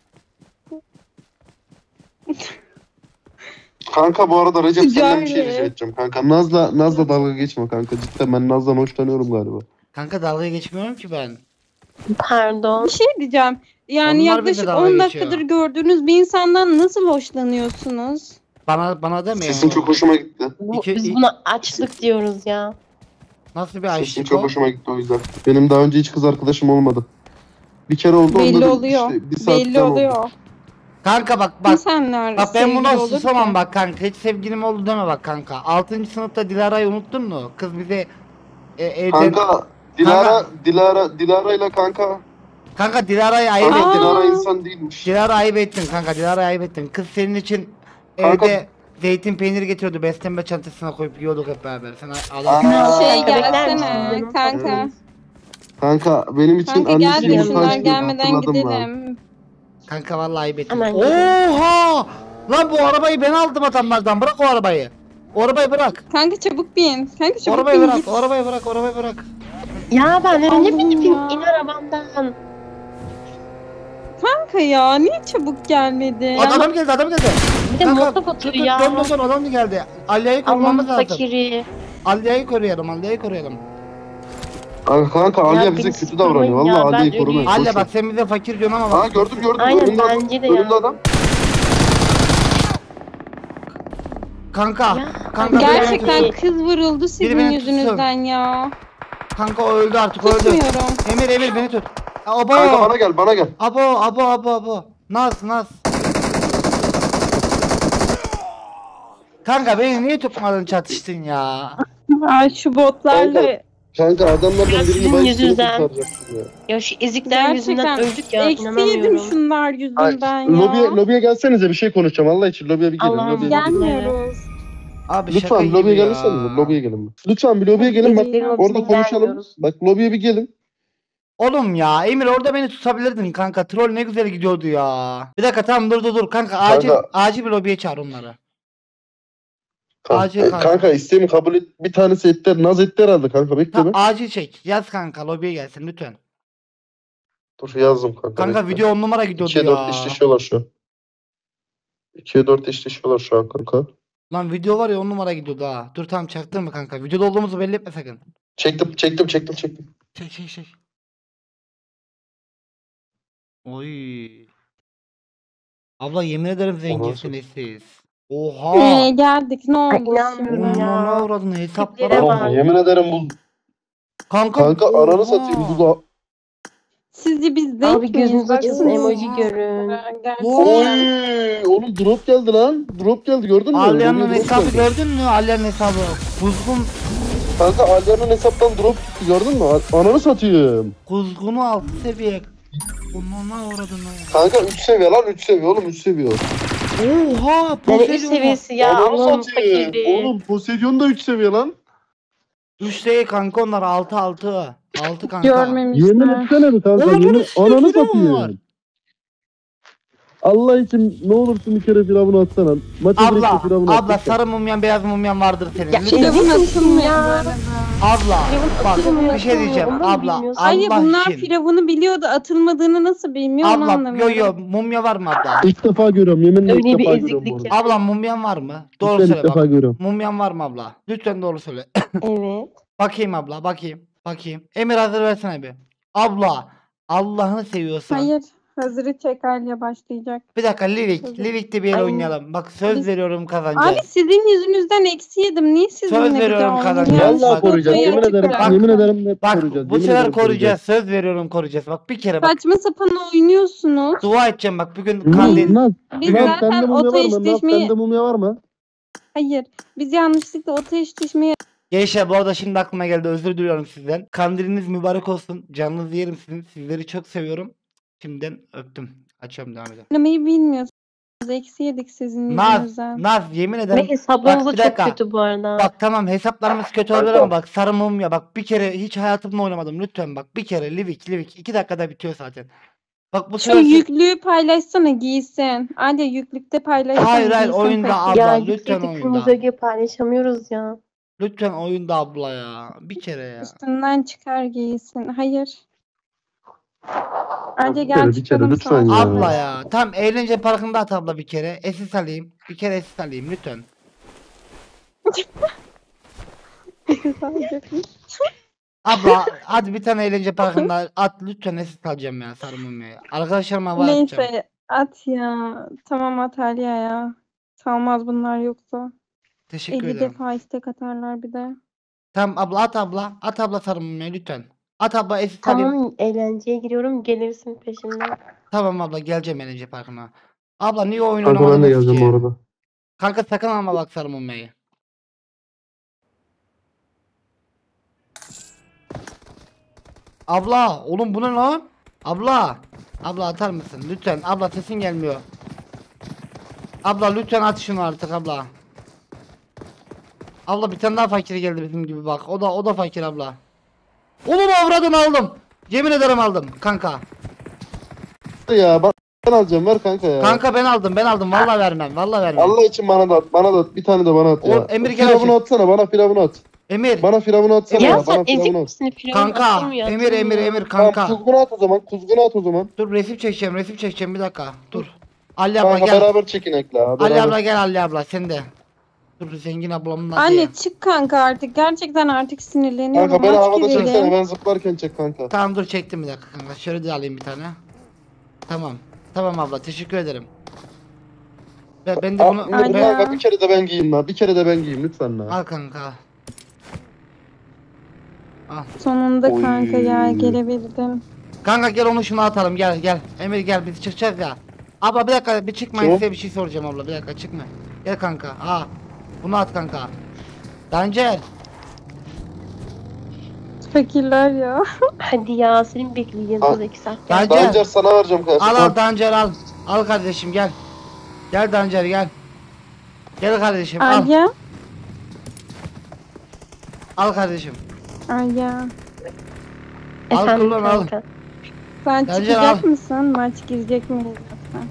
Kanka bu arada Recep senden bir şey Güzel. rica edeceğim kanka. Naz'la Naz'la dalga geçme kanka. Cidden ben Naz'dan hoşlanıyorum galiba. Kanka dalga geçmiyorum ki ben. Pardon. Bir şey diyeceğim. Yani Onlar bize yaklaşık dalga on geçiyor. dakikadır gördüğünüz bir insandan nasıl hoşlanıyorsunuz? Bana bana deme. Sesin çok hoşuma gitti. Bu, İki- biz iki- buna açlık diyoruz ya. Nasıl bir Sesin açlık çok o? hoşuma gitti o yüzden. Benim daha önce hiç kız arkadaşım olmadı. Bir kere oldu. onda Belli da oluyor. işte bir saat Belli falan oldu. oluyor. Kanka bak Kim bak. senler Bak ben buna sevgili olur susamam ki? bak kanka. Hiç sevgilim oldu deme bak kanka. altıncı sınıfta Dilara'yı unuttun mu? Kız bize e, evden... Kanka, Kanka Dilara Kanka. Dilara Dilara ile kanka. Dilara'yı ayıp Kanka ettin. Aa. Dilara insan değilmiş. Dilara ayıp ettin kanka. Dilara'yı ayıp ettin. Kız senin için Kanka. evde zeytin peyniri getiriyordu. Beslenme çantasına koyup yiyorduk hep beraber. Sen adam. Aa. Şey Kanka, bekler gelsene misin? kanka. Kanka benim için Kanka gel annesiyle de bir şunlar tanıştım. gelmeden Hatırladım lan. gidelim. Kanka vallahi ayıp ettin. Hemen Oha! Lan bu arabayı ben aldım adamlardan. Bırak o arabayı. O arabayı bırak. Kanka çabuk bin. Kanka O çabuk arabayı bin. bırak. git. O arabayı bırak. O arabayı bırak. Ya ben önüne Allah'ım mi gideyim? ya. İn arabamdan. Kanka ya niye çabuk gelmedi? Adam, adam geldi. Adam geldi. Bir de Kanka, motor dur, oturuyor dur, ya. Dön dön dön. Adam geldi. Alya'yı korumamız Allah'ın lazım. fakiri. Alya'yı koruyalım. Alya'yı koruyalım. Kanka, kanka Alya Ya bize beni kötü davranıyor. sıkmayın ya, Valla ben Alya'yı korumayın. öleyim. Alya bak sen bize fakir diyorsun ama Ha bak. gördüm gördüm. Aynen, önümde adam. bence de ya. Önümde adam. Kanka. Ya. Kanka beni Gerçekten tutsun. kız vuruldu sizin beni tutsun. yüzünüzden ya. Kanka o öldü artık. O öldü. Tutmuyorum. Emir Emir beni tut. Abo. Kanka bana gel bana gel. Abo abo abo abo. Naz Naz. Kanka beni niye tutmadın çatıştın ya? Ay şu botlarla Kanka adamlardan Ya birini sizin bayıp seni yüzünüzden. kurtaracaktım ya. Ya şu ezikler yüzünden gerçekten öldük ya. eksi yedim İnanamıyorum. şunlar Ay, yüzünden ya. lobiye, lobiye gelsenize bir şey konuşacağım. Allah için lobiye bir gelin. Allah'ım, Lobiye bir gelin. Gelmiyoruz. Abi şaka Lütfen gibi lobiye ya. gelirsenize. Lobiye gelin. Lütfen bir lobiye gelin bak. Eziklerin Orada lobisine konuşalım. gelmiyoruz. Bak lobiye bir gelin. Oğlum ya Emir orada beni tutabilirdin kanka. Troll ne güzel gidiyordu ya. Bir dakika tamam dur dur dur kanka acil Kanka. acil bir lobiye çağır onları. Kanka, Acil e, kanka. kanka isteğimi kabul et. Bir tanesi etti. Naz etti herhalde kanka. Bekle Ta, be. acil çek. Yaz kanka lobiye gelsin lütfen. Dur yazdım kanka. Kanka bekle. video on numara gidiyordu ikiye ya. dört eşleşiyorlar şu an. ikiye dört eşleşiyorlar şu an kanka. Lan video var ya on numara gidiyordu ha. Dur tamam çaktın mı kanka? Videoda olduğumuzu belli etme sakın. Çektim çektim çektim çektim. Çek çek çek. Oy. Abla yemin ederim zenginsiniz siz. Oha. Ee, geldik ne Ay, oldu inanmıyorum şimdi? ya. Aman avradını hesaplara Tiplere bak. bak. Yemin ederim bu. Kanka, Kanka ananı oha. satayım. Bu da. Sizi biz denk Abi gözünüz açılsın Oo. emoji görün. Oy, Gerçekten. oğlum drop geldi lan. Drop geldi gördün mü? Alya'nın Lobiye drop hesabı geldi. gördün mü? Alya'nın hesabı. Kuzgun, Kanka Alya'nın hesaptan drop çıktı gördün mü? Ananı satayım. kuzgunu altı seviye. Onuna uğradın. Kanka üç seviye lan üç seviye oğlum üç seviye. Oha. Yani üst Poseidon. seviyesi ya. Ananı Allah'ım satayım. fakiri. Oğlum Poseidon da üç seviye lan. üç değil kanka onlar altı altı. altı kanka. Görmemişler. etsene mi kanka? Oğlum, Yemin, üstüne ananı firavun var. satayım. Allah için ne olursun bir kere firavunu atsana. Maça Abla, direkt firavunu abla atsana. sarı mumyan beyaz mumyan vardır senin. Ya Lütfen. ezik Firavun misin atılmıyor ya? bu arada. Abla Firavun bak atılmıyor, bir şey diyeceğim atılmıyor. Onu abla bilmiyorsun. Hayır Allah bunlar için. firavunu biliyordu atılmadığını nasıl bilmiyor onu Abla yo anlamıyorum. yo mumya var mı abla? İlk defa görüyorum yeminle Öyle ilk bir defa eziklik görüyorum bu ya. arada. Abla mumyan var mı? Doğru Lütfen söyle ilk defa bak. görüyorum. Mumyan var mı abla? Lütfen doğru söyle. Evet. Bakayım abla bakayım. Bakayım. Emir hazır versene bir. Abla Allah'ını seviyorsan. Hayır hazırı çek Alya başlayacak. Bir dakika Livik. Hazır. Livik'te bir yer Ay. oynayalım. Bak söz Biz- veriyorum kazanacağız. Abi sizin yüzünüzden eksi yedim. Niye sizinle Söz bir de veriyorum oynayayım? kazanacağız. Ya, Vallahi Bak- koruyacağız. fotoğrafı Yemin açık ederim, bırak. yemin ederim net Bak koruyacağız. bu yemin sefer ederim koruyacağız. Söz veriyorum koruyacağız. Bak bir kere bak. Saçma sapan oynuyorsunuz. Dua edeceğim bak bugün Naz, kandil. Naz, Biz Naz, Naz zaten sende mumya oto var mı? Naz eşleşmeyi... sende mumya var mı? Hayır. Biz yanlışlıkla oto eşleşmeyi Gençler bu arada şimdi aklıma geldi özür diliyorum sizden. Kandiliniz mübarek olsun. Canınızı yerim sizin. Sizleri çok seviyorum. Şimdiden öptüm. Açıyorum devam edelim. oynamayı bilmiyorsunuz. Eksi yedik sizin Naz, yüzünüzden. Naz yemin ederim. Ve hesaplarınız Bak, da bir çok dakika. kötü bu arada. Bak tamam hesaplarımız kötü olabilir Kanka. ama bak sarı mumya bak bir kere hiç hayatımda oynamadım lütfen bak bir kere Livik Livik iki dakikada bitiyor zaten. Bak bu Şu sefer yüklüğü paylaşsana giysin. Hadi yüklükte paylaşsana. Hayır, hayır, giysin oyunda fakir. abla, ya lütfen yüksek oyunda. kırmızı öge paylaşamıyoruz ya. lütfen oyunda abla ya bir kere ya. Üstünden çıkar giysin. Hayır. Hadi Bir gel kere, bir kere, çıkalım lütfen sonra. ya. Abla ya tam eğlence parkında at abla bir kere esis alayım bir kere esis alayım lütfen. Abla hadi bir tane eğlence parkında at lütfen esis alacağım ya sarı mumyayı. Arkadaşlarıma var atacağım. Neyse at ya. Tamam at Alya ya. Salmaz bunlar yoksa. Teşekkür elli ederim. defa istek atarlar bir de. Tamam abla at abla at abla sarı mumyayı lütfen. At abla esis alayım. Tamam eğlenceye giriyorum gelirsin peşimden. Tamam abla geleceğim eğlence parkına. Abla niye oyun Kanka ben de oynamadınız geleceğim ki? bu arada. Kanka sakın alma bak sarı mumyayı. Abla oğlum bu ne lan? Abla. Abla atar mısın? Lütfen. Abla sesin gelmiyor. Abla lütfen at şunu artık abla. Abla bir tane daha fakir geldi bizim gibi bak. O da o da fakir abla. Oğlum avradını aldım. Yemin ederim aldım kanka. Ya bak Ben alacağım ver kanka ya. Kanka ben aldım ben aldım vallahi vermem vallahi vermem. Allah için bana da at. Bana da at. Bir tane de bana at ya. O Emir gel Firavunu açık. atsana bana firavunu at. Emir. Bana firavunu atsana Ya ya. sen Bana ezik firavunu at. misin? Firavun Kanka atılmıyor, Emir Emir atılmıyor. Emir Tamam kanka. kuzgunu at o zaman. Kuzgunu at o zaman. Dur resim çekeceğim resim çekeceğim bir dakika. Dur. Ali abla Kanka gel. beraber çekin ekle. Ali Beraber. abla gel Ali abla sen de. Dur zengin ablamın adı. Anne çık kanka artık. Gerçekten artık sinirleniyorum. Kanka beni Maç havada girelim. çeksene. Ben zıplarken çek kanka. Tamam dur çektim bir dakika kanka. Şöyle de alayım bir tane. Tamam. Tamam abla teşekkür ederim. Ben, ben de Al, bunu Ay bir- ya. kanka bir kere de ben giyeyim la. Bir kere de ben giyeyim lütfen la. al kanka. Al. Sonunda Oy. kanka ya gelebildim. Kanka gel onu şuna atalım gel gel. Emir gel biz çıkacağız ya. Abla bir dakika bir çıkmayın Tamam. size bir şey soracağım abla bir dakika çıkma. Gel kanka. Aa. Bunu at kanka. Dancer. Fakirler ya. Hadi ya senin bekleyeceğiz Ha. burada iki saat. Dancer. Dancer sana vereceğim kanka. Al al Dancer al. Al kardeşim gel. Gel Dancer gel. Gel kardeşim al. Alya. Al kardeşim. Alya. Al Efendim kullan, al. kanka. Sen Bence çıkacak al. mısın? Maç girecek miyiz yoksa?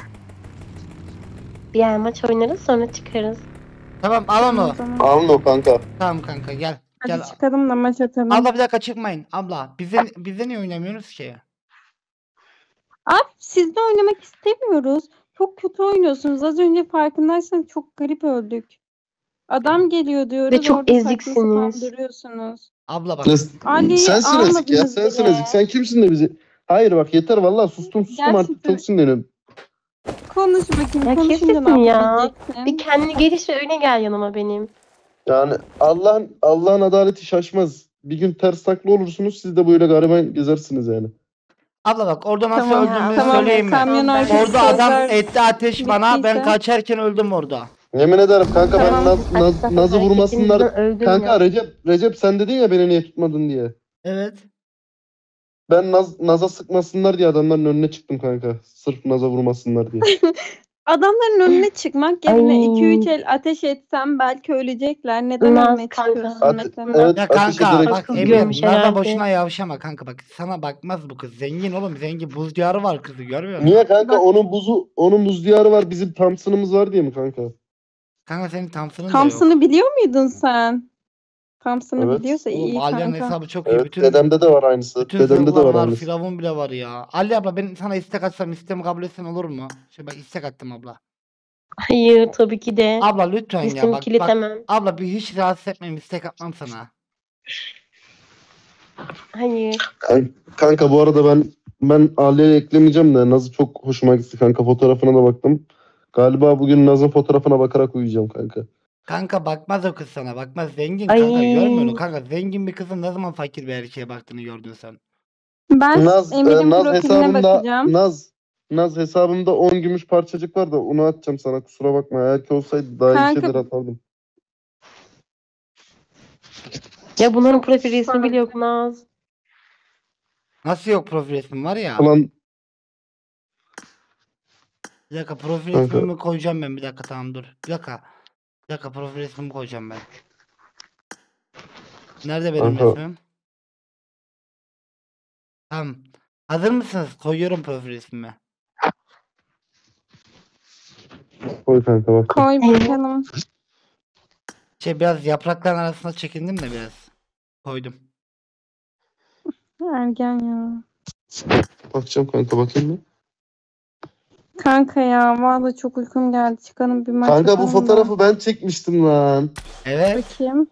Bir yer maç oynarız sonra çıkarız. Tamam al onu. O zaman. Alın o kanka. Tamam kanka gel. Hadi Gel. çıkalım da maç atalım. Abla bir dakika çıkmayın. Abla bize bize niye oynamıyorsunuz ki? Abi sizle oynamak istemiyoruz. Çok kötü oynuyorsunuz. Az önce farkındaysan çok garip öldük. Adam geliyor diyoruz. Ve çok orada saçma eziksiniz. sapan duruyorsunuz. Abla bak. Ali Sensin ezik ya. almadınız Sensin bile. ezik. Sen kimsin de bizi? Hayır bak yeter vallahi sustum sustum artık Gerçekten. çok sinirleniyorum. Konuş bakayım. Ya Konuşunca kesin ne ya. yapabileceksin? Bir kendini geliştir öyle gel yanıma benim. Yani Allah'ın Allah'ın adaleti şaşmaz. Bir gün ters taklı olursunuz siz de böyle gariban gezersiniz yani. Abla bak orada nasıl Tamam, öldüğümü tamam, söyleyeyim mi? kamyon arkası Orada adam sözler etti ateş bana ben bittiyse. kaçarken öldüm orada. Yemin ederim kanka ben Tamam, Naz, Naz, Naz'ı vurmasınlar. Kanka Recep Recep sen dedin ya beni niye tutmadın diye. Evet. Ben Naz, Naz'a sıkmasınlar diye adamların önüne çıktım kanka. Sırf Naz'a vurmasınlar diye. Adamların önüne çıkmak yerine Ay. iki üç el ateş etsem belki ölecekler. Neden Naz önüne kanka. çıkıyorsun Ate- mesela? evet Ya ateş kanka ederek. bak Kız Emir görmüş Naz'a herhalde. boşuna yavşama kanka bak sana bakmaz bu kız zengin oğlum zengin buz diyarı var kızı görmüyor musun? Niye kanka Bak- onun buzu onun buz diyarı var bizim Thompson'ımız var diye mi kanka? Kanka senin Thompson'ın da yok. Thompson'ı biliyor muydun sen? Thompson'ı Evet. biliyorsa iyi Oğlum Alya'nın kanka. hesabı çok iyi. Evet Bütün, dedemde de var aynısı. bütün Dedemde de sorular var var. aynısı. Firavun bile var ya. Ali abla ben sana istek atsam istemi kabul etsen olur mu? Şey bak istek attım abla. Hayır tabii ki de. Abla lütfen ya İsmimi bak, bak. kilitemem. Abla bir hiç rahatsız etmeyeyim istek atmam sana. Hayır. Kan- Kanka bu arada ben ben Aliye'yi eklemeyeceğim de Naz'ı çok hoşuma gitti kanka fotoğrafına da baktım. Galiba bugün Naz'ın fotoğrafına bakarak uyuyacağım kanka. Kanka bakmaz o kız sana bakmaz zengin Ay. kanka görmüyor musun kanka zengin bir kızın ne zaman fakir bir erkeğe baktığını gördün sen. Ben Naz, e, Emir'in Naz profiline hesabımda bakacağım. Naz Naz hesabımda on gümüş parçacık var da onu atacağım sana kusura bakma. Eğer ki olsaydı daha iyi Kanka- şeyler atardım. Ya bunların profil resmi bile yok Naz. Nasıl yok profil resmin var ya. Ulan Bir dakika profil Kanka. resmimi koyacağım ben bir dakika tamam dur. Bir dakika. Bir dakika profil resmimi koyacağım ben. Nerede benim Kanka. resmim? Tamam. Hazır mısınız? Koyuyorum profil resmimi. koy kanka bak. Koy bakalım. Şey biraz yaprakların arasına çekindim de biraz. Koydum. Ergen ya. Bakacağım kanka bakayım mı? Kanka ya vallahi çok uykum geldi. Çıkalım bir maç Kanka bu atalım da. fotoğrafı ben çekmiştim lan. Evet. Bakayım.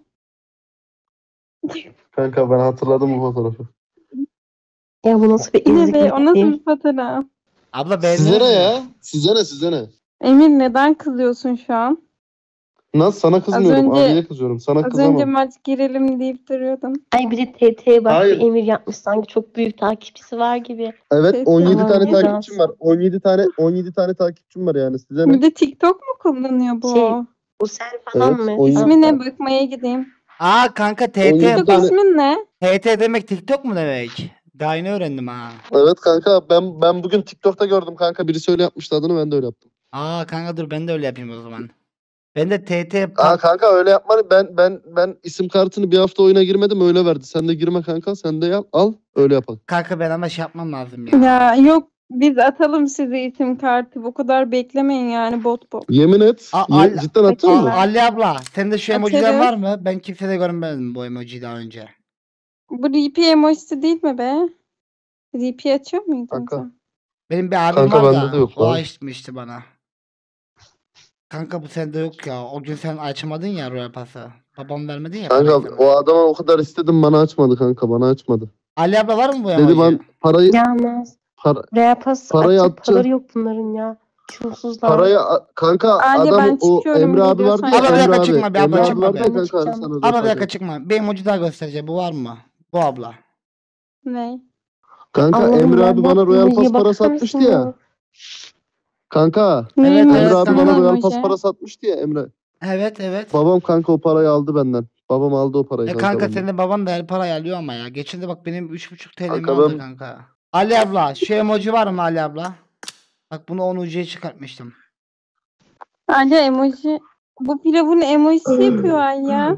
Kanka ben hatırladım bu fotoğrafı. Ya bu nasıl bir Ne ezik be o nasıl değil. bir fotoğraf? Abla beğendiniz Size ne mi? ya? Size ne size ne? Emir neden kızıyorsun şu an? Naz sana kızmıyorum. önce- Ali'ye kızıyorum. Sana Az kızamam. önce maç girelim deyip duruyordun. Ay bir de T T'ye bak Hayır. bir emir yapmış sanki çok büyük takipçisi var gibi. Evet Peki, on yedi tamam, tane güzel. takipçim var. on yedi tane on yedi tane takipçim var yani. Size ne? Bir de TikTok mu kullanıyor bu? Şey, Bu sen falan Evet, mı? oyun- İsmi ne? Bakmaya gideyim. Aa kanka T Oyun- T TikTok tane- ismin ne? T T demek TikTok mu demek? Daha yeni öğrendim ha. Evet kanka ben ben bugün TikTok'ta gördüm kanka. Birisi öyle yapmıştı adını ben de öyle yaptım. Aa kanka dur ben de öyle yapayım o zaman. Ben de T T Aa kanka öyle yapma. Ben ben ben isim kartını bir hafta oyuna girmedim öyle verdi. Sen de girme kanka. Sen de yap al öyle yapalım. kanka ben ama şey yapmam lazım ya. Ya yok Biz atalım size isim kartı. Bu kadar beklemeyin yani bot bot. Yemin et. A- Ye- al- cidden atacak Bakayım mı? ben. Ali abla sende şu emojiler Atarız. var mı? Ben kimsede görmedim bu emojiyi daha önce. Bu R P emojisi değil mi be? R P açıyor muydun Kanka. sen? Benim bir abim Kanka var bende da de yok o lan. açmıştı bana. Kanka bu sende yok ya. O gün sen açmadın ya Royal Pass'ı. Babam vermedi ya. Kanka parayı sana. o adama o kadar istedim bana açmadı kanka bana açmadı. Ali abla var mı bu Dedi emoji? ben parayı Yalnız. para, Real pas Parayı açacak atacağım. paraları yok bunların ya. Çulsuzlar. parayı a- kanka Ali, adam ben o çıkıyorum, Emre abi vardı geliyorsan ya Abla bir Emre dakika abi. çıkma, bir abla Emre abi çıkma vardı be. ya Ben de kanka çıkacağım. sana Abla bir zaten. dakika çıkma. Bir emoji daha göstereceğim. Bu var mı? Bu abla. Ne? Kanka Allah'ım Emre ben abi bu bana Royal emojiye Pass parası bakar atmıştı mısın ya. ya? Kanka Ne Evet, emojisi Emre evet, abi lan bana Royal emoji? Pass parası atmıştı ya Emre. Evet evet. Babam kanka o parayı aldı benden. Babam aldı o parayı E kanka, kanka benden. senin de baban da her parayı alıyor ama ya. Geçen de bak benim üç buçuk T L'mi Kanka aldı ben- kanka. Ali abla şu emoji var mı Ali abla? Bak bunu on ucuya çıkartmıştım. Ali emoji. Bu pilavın emojisi yapıyor Ali ya.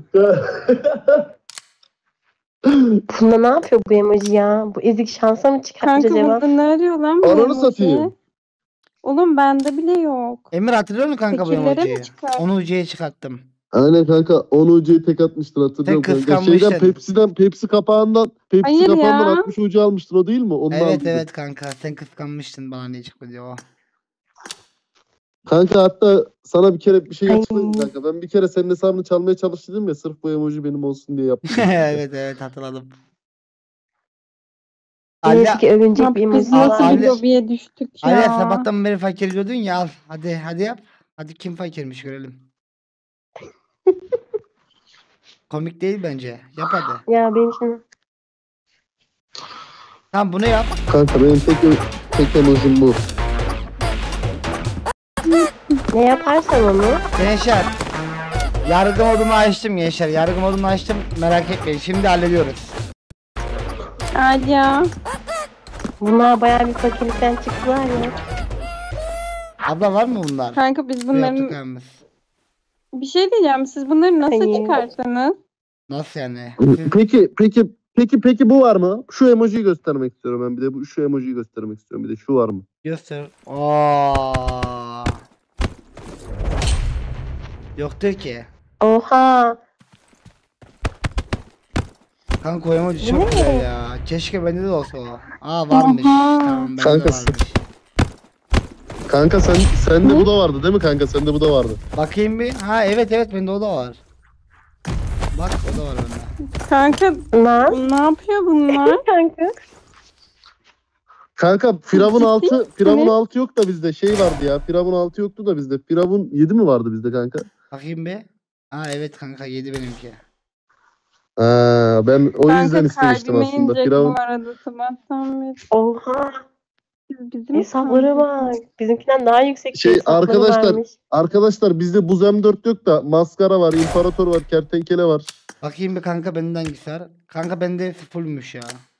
Bunda ne yapıyor bu emoji ya? Bu ezik şansa mı çıkartmış Kanka acaba? burada ne arıyor lan bu Ananı emoji? satayım. Oğlum bende bile yok. Emir hatırlıyor musun kanka bu Fikirlere mi emojiyi? çıkar? on ucuya çıkarttım. Aynen kanka on ucuyu tek atmıştın hatırlıyorum Tek kanka. kıskanmıştın. Şeyden Pepsi'den Pepsi kapağından Pepsi Hayır kapağından ya. altmış ucu almıştın o değil mi? Onu Evet aldın. evet kanka sen kıskanmıştın bana ne çıktı diye o. Kanka hatta sana bir kere bir şey Ay. açıklayayım kanka. Ben bir kere senin hesabını çalmaya çalıştım ya sırf bu emoji benim olsun diye yaptım. Evet evet hatırladım. Ali, Neyse ki övünecek Abi bir biz emoji Al- nasıl var. bir Ali- lobiye düştük ya? Ali sabahtan beri fakir diyordun ya al. Hadi hadi yap. Hadi kim fakirmiş görelim. Komik değil bence. Yap hadi. Ya benim şimdi Tamam bunu yap. Kanka benim tek, tek emojim bu. ne yaparsan onu Gençler. Yargı modumu açtım gençler. Yargı modumu açtım. Merak etmeyin. Şimdi hallediyoruz. Ali ya. bunlar bayağı bir fakirlikten çıktılar ya. Abla var mı bunlar? Kanka biz Bu bunların yaptıklarımız. bir şey diyeceğim. Siz bunları nasıl Hayır. çıkarttınız? Nasıl yani? Siz- Peki peki peki peki bu var mı? Şu emojiyi göstermek istiyorum ben bir de bu şu emojiyi göstermek istiyorum bir de şu var mı? Göster. Oo. Yoktur ki. Oha. Kanka o emoji çok Ne? güzel ya. Keşke bende de olsa o. Aa varmış. Oha. Tamam bende de Kankası. varmış. Kanka sen sende bu da vardı değil mi kanka? Sende bu da vardı. Bakayım bir. Ha evet evet bende o da var. Bak o da var bende. Kanka Lan. ne yapıyor bunlar? Kanka. Kanka Firavun Ciddi altı misin? Firavun altı yok da bizde şey vardı ya. Firavun altı yoktu da bizde. Firavun yedi mi vardı bizde kanka? Bakayım bir. Ha evet kanka yedi benimki. Ha, ben o Kanka yüzden istemiştim kalbime aslında. inecek Firavun bu arada sabahtan beri. Oha. Siz bizim Hesapları sandık. var. Bizimkinden daha yüksek Şey, bir hesapları arkadaşlar- varmış. Arkadaşlar bizde Buz M dört yok da maskara var, imparator var, kertenkele var. Bakayım bir kanka benden hangisi var. Kanka bende hepsi fullmüş ya.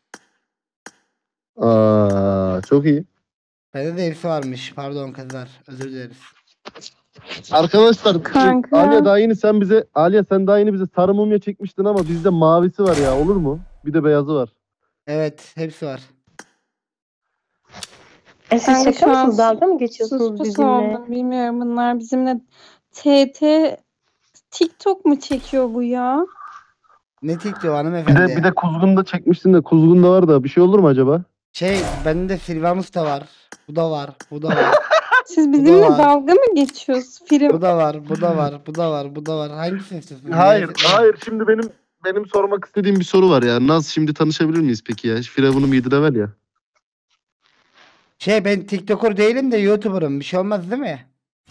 Aa, çok iyi. Bende de hepsi varmış. Pardon kızlar. Özür dileriz. Arkadaşlar Kanka. Aliye daha yeni sen bize Aliye sen daha yeni bize sarı mumya çekmiştin ama bizde mavisi var ya olur mu? Bir de beyazı var. Evet hepsi var. E siz Kanka şaka şu an mısınız? Dalga mı geçiyorsunuz Sus pus bizimle? oldum. Bilmiyorum bunlar bizimle T T TikTok mu çekiyor bu ya? Ne TikTok Bir hanımefendi? de bir de kuzgun da çekmiştin de kuzgun da var da bir şey olur mu acaba? Şey bende Silvanus da var. Bu da var. Bu da var. Siz da bizimle var. dalga mı geçiyorsunuz? Film Bu da var. Bu da var. Bu da var. Bu da var. Hangisini istiyorsun? Hayır, Neyse. hayır. Şimdi benim benim sormak istediğim bir soru var ya. Naz şimdi tanışabilir miyiz peki ya? Firavun'um yedi level ya. Şey ben TikToker değilim de YouTuber'ım. Bir şey olmaz değil mi?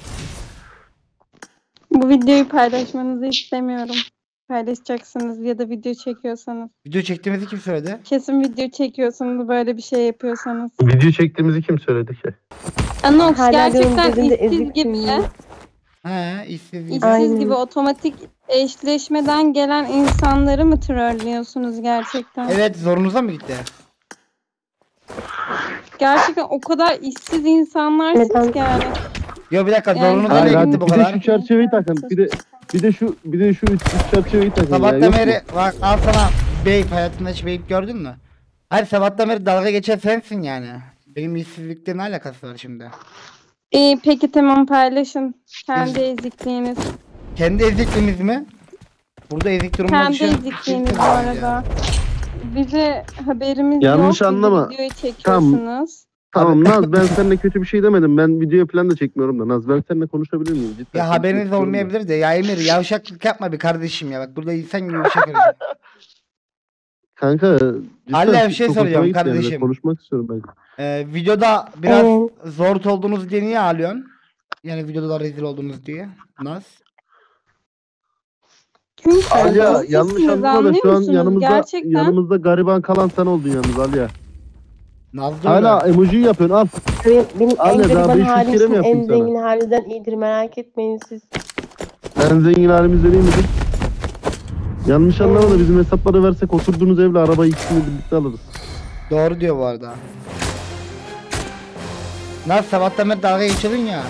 bu videoyu paylaşmanızı istemiyorum. Paylaşacaksınız ya da video çekiyorsanız. Video çektiğimizi kim söyledi? Kesin video çekiyorsanız böyle bir şey yapıyorsanız. Video çektiğimizi kim söyledi ki? Anox Hala gerçekten diyorum gözünde işsiz ezik gibi. mi? He işsiz gibi. İşsiz Aynen. gibi otomatik eşleşmeden gelen insanları mı trollüyorsunuz gerçekten? Evet zorunuza mı gitti? Gerçekten o kadar işsiz insanlarsınız Neden? ki yani. Yo bir dakika Yani zorunuza Hayır, ne hayır, gitti bu bir de kadar? şu çerçeveyi takın. Bir de bir de şu bir de şu üç, üç çerçeveyi takın ya. Sabahtan Yok mu? beri bak al sana Beyp hayatında hiç Beyp gördün mü? Hayır sabahtan beri dalga geçen sensin yani. Benim işsizlikle ne alakası var şimdi? İyi peki tamam paylaşın. Kendi ezikliğiniz. Kendi ezikliğimiz mi? Burada ezik durumda Kendi düşen ezikliğiniz kimse bu var ya. arada. Bize haberimiz Yanlış yok. anlama. Bizi videoyu çekiyorsunuz. Tamam Naz, ben seninle kötü bir şey demedim. Ben video falan da çekmiyorum da. Naz, ben seninle konuşabilir miyim? Cidden Ya haberiniz konuşmak istiyorum da. olmayabilir de ya Emir yavşaklık yapma bir kardeşim ya. Bak burada insan gibi bir şey söyleyeceğim. Kanka cidden Allah bir şey çok hoşuma soracağım gitti yani. kardeşim. Konuşmak istiyorum ben. Ee, videoda biraz Evet. zor oldunuz diye niye ağlıyorsun? Yani videoda rezil oldunuz diye. Naz. Çünkü Alya siz yanlış sizsiniz, anlama da anlıyor şu an musunuz? yanımızda Gerçekten. yanımızda gariban kalan sen oldun yalnız Alya. Naz da Hala öyle. emoji yapıyorsun al. Benim, benim en Anne, daha gariban beş yüz halim kere mi sizin yapayım en sana? zengin halinizden iyidir, merak etmeyin siz. En zengin halimizde değil midir? Yanlış anlama da bizim hesapları versek oturduğunuz evle arabayı ikisini birlikte alırız. Doğru diyor bu arada. Naz sabahtan beri dalga geçiyordun ya.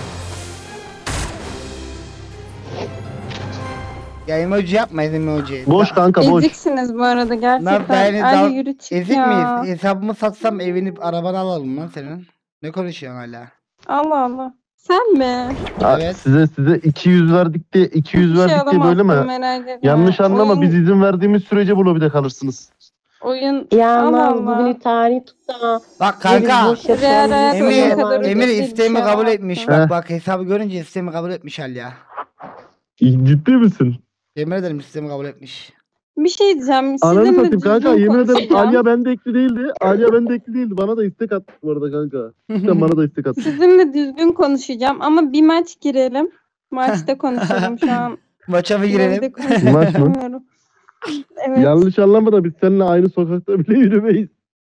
Ya emoji yapmayın emoji. Boş Da- kanka boş. Eziksiniz bu arada Naz gerçekten. yani Ay dal- yürü çık Ezik ya. miyiz? Hesabımı satsam evini arabanı alalım lan senin. Ne konuşuyorsun hala? Allah Allah. Sen mi? Ha, Evet. Size size iki yüz verdik diye iki yüz Bir şey verdik diye böyle alamazsın, mi? merak etme. Yanlış anlama Oyun- biz izin verdiğimiz sürece bu lobide kalırsınız. Oyun Ya Allah Naz, Allah. bugünü tarih tut da. Bak Gerisi kanka. boş yapıyorum, Emir- bir şey Emir, kadar var. Emir ödedi, isteğimi bir şey kabul yaptı. etmiş. Heh. Bak bak hesabı görünce isteğimi kabul etmiş Alya. Ciddi misin? Yemin ederim isteğimi kabul etmiş. Bir şey diyeceğim. Ananı Sizinle satayım kanka düzgün yemin ederim konuşacağım. Alya bende ekli değildi. Alya bende ekli değildi. Bana da istek attı bu arada kanka. Cidden bana da istek attı. Sizinle düzgün konuşacağım ama bir maç girelim. Maçta konuşalım şu an. Maça mı Evde girelim? konuşmak Maç mı? istemiyorum. Evet. Yanlış anlama da biz seninle aynı sokakta bile yürümeyiz.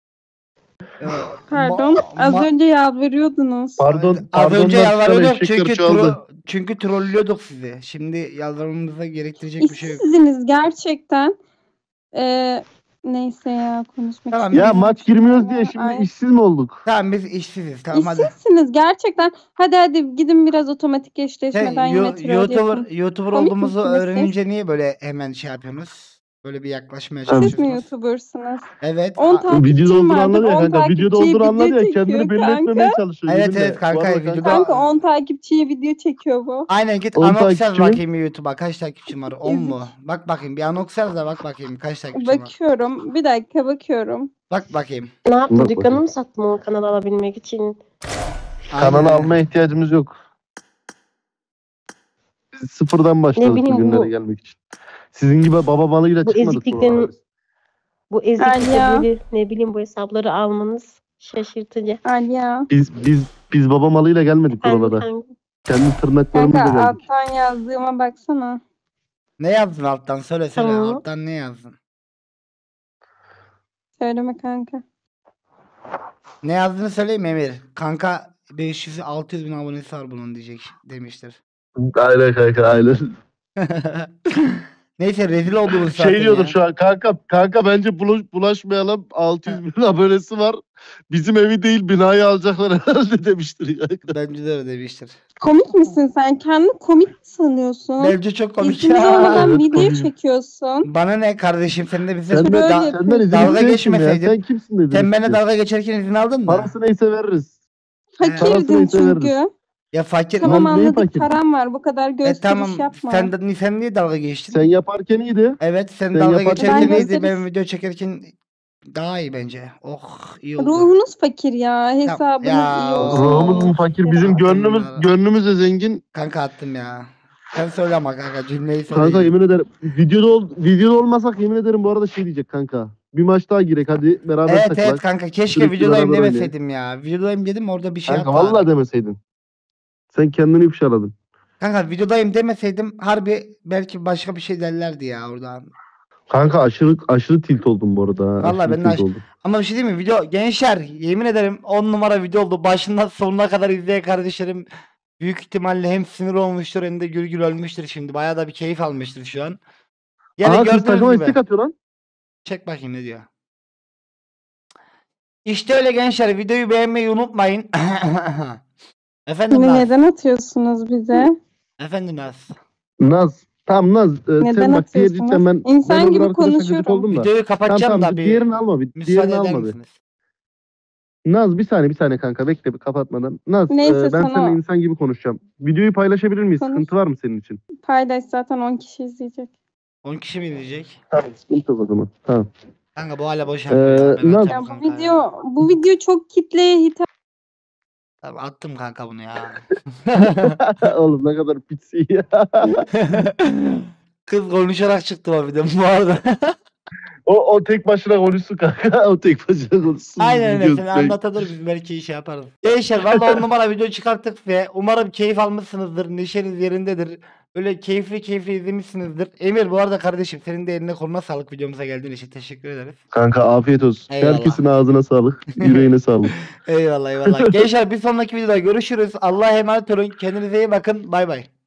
Pardon. Ma- Az ma- önce yalvarıyordunuz. Pardon. Az pardon önce da yalvarıyorduk eşekler çünkü çoğaldı. tro çünkü trollüyorduk sizi. Şimdi yalvarmamıza gerektirecek bir şey yok. İşsizsiniz gerçekten. Ee, neyse ya konuşmak Tamam, Ya istemiyorum. maç girmiyoruz diye şimdi Ay. işsiz mi olduk? Tamam biz işsiziz tamam hadi. İşsizsiniz gerçekten. Hadi hadi gidin biraz otomatik Sen eşleşmeden Yo- yine troll YouTuber, yapın. YouTuber Komik olduğumuzu misiniz siz? öğrenince niye böyle hemen şey yapıyorsunuz? Böyle bir yaklaşmaya Siz mi Siz mi çalışıyorsunuz. YouTuber'sınız? Evet. on a- takipçim Videoda olduğunu vardır, anladı ya on kanka. Videoda takipçiye olduğunu anladı video ya. Kendini çekiyor belli kanka. etmemeye çalışıyor. Evet, yeminle. evet kanka, Bu arada videoda- Kanka on takipçiye video çekiyor bu. Aynen git On anons yaz takipçi mi? bakayım YouTube'a kaç takipçim var? on mu? Bak bakayım bir anons yaz da bak bakayım kaç takipçim var. Bakıyorum. Bir dakika bakıyorum. Bak bakayım. Ne yaptın? Bak Dükkanı bakayım. mı sattın o kanalı alabilmek için? Kanalı Aynen. almaya ihtiyacımız yok. Biz sıfırdan başladık bileyim, bugünlere bu- gelmek için. Sizin gibi baba malıyla Bu çıkmadık ezikliklerin- buralara biz. Bu eziklikle Alya. böyle ne bileyim bu hesapları almanız şaşırtıcı. Alya. Biz biz biz baba malıyla gelmedik Ben, buralara. ben, Kendi tırnaklarımızla Kanka geldik. alttan yazdığıma baksana. Ne yazdın alttan söyle söyle Tamam. alttan ne yazdın? Söyleme kanka. Ne yazdığını söyleyeyim Emir. Kanka beş yüz altı yüz bin abonesi var bunun diyecek demiştir. Aynen kanka aynen. Neyse rezil olduğumuz zaten Şey diyordur ya. şu an kanka kanka bence bulaş, bulaşmayalım altı yüz bin abonesi var. Bizim evi değil binayı alacaklar herhalde demiştir ya. Bence de öyle demiştir. Komik misin sen? Kendini komik mi sanıyorsun? Bence çok komik İzniniz ya. olmadan Evet, video komik. çekiyorsun. Bana ne kardeşim sen de bize Sen, Troll de, yapıyorsun. da- senden izin dalga istedim ya. geçmeseydin. Sen kimsin dedin. sen benimle işte. dalga geçerken izin aldın mı? Parası neyse veririz. Parasını Fakirdin ise veririz. çünkü. Ya fakir. Tamam Lan neyi anladık fakir? param var. Bu kadar E gösteriş tamam yapma. sen, de, sen niye dalga geçtin? Sen yaparken iyiydi. Evet sen, sen dalga yaparken geçerken Ben iyiydi gösteriş- ben video çekerken daha iyi bence. Oh iyi oldu. Ruhunuz fakir ya. Hesabınız ya, iyi olsun. Ruhumuz mu fakir? Bizim Ya. gönlümüz gönlümüz de zengin. Kanka attım ya. Sen söyle ama kanka cümleyi söyle. Kanka yemin ederim videoda ol, videoda olmasak yemin ederim bu arada şey diyecek kanka. Bir maç daha girek hadi beraber Evet takılak. evet kanka keşke Sürekli videodayım beraber demeseydim ya. Videodayım dedim orada bir şey Kanka yapma. vallahi demeseydin. Sen kendini ifşaladın. Kanka videodayım demeseydim harbi belki başka bir şey derlerdi ya oradan. Kanka aşırı aşırı tilt oldum bu arada. ha, Vallahi aşırı ben de tilt aş- oldum. Ama bir şey diyeyim mi? Video gençler yemin ederim on numara video oldu. Başından sonuna kadar izleyen kardeşlerim büyük ihtimalle hem sinir olmuştur hem de gül gül ölmüştür şimdi. Bayağı da bir keyif almıştır şu an. Yani Aa kız gördüğünüz takıma gibi. istek atıyor lan. Çek bakayım ne diyor. İşte öyle gençler videoyu beğenmeyi unutmayın. Efendim Yine Naz. neden atıyorsunuz bize? Efendim Naz. Naz. Tamam Naz. e, Neden sen bak diğer atıyorsunuz? cidden ben İnsan ben gibi orada arkadaşa gıcık konuşuyorum. oldum da. Videoyu Tamam kapatacağım tamam da bir diğerini alma bir. müsaade Diğerini eder alma bir. misiniz? Naz bir saniye bir saniye kanka bekle bir kapatmadan. Naz Neyse, e, ben sana- seninle insan gibi konuşacağım. Videoyu paylaşabilir miyiz? Konuş. Sıkıntı var mı senin için? Paylaş, zaten on kişi izleyecek. on kişi mi izleyecek? Tamam sıkıntı yok o zaman. Tamam. Kanka bu hala boş Ee, yapıyor ya. Ben Naz- atacağım Ya bu kanka ya. video bu video çok kitleye hitap. Tamam, attım kanka bunu ya. Oğlum ne kadar pitsi ya. Kız konuşarak çıktı o video bu arada. O, o tek başına konuşsun kanka. O tek başına konuşsun. Aynen öyle. Video Sen şey- anlatılır biz belki şey yaparız. Gençler valla on numara video çıkarttık ve umarım keyif almışsınızdır. Neşeniz yerindedir. Böyle keyifli keyifli izlemişsinizdir. Emir bu arada kardeşim senin de eline koluna sağlık, videomuza geldiğin için teşekkür ederiz. Kanka afiyet olsun. Eyvallah. Herkesin ağzına sağlık. Yüreğine sağlık. Eyvallah eyvallah. Gençler bir sonraki videoda görüşürüz. Allah'a emanet olun. Kendinize iyi bakın. Bay bay.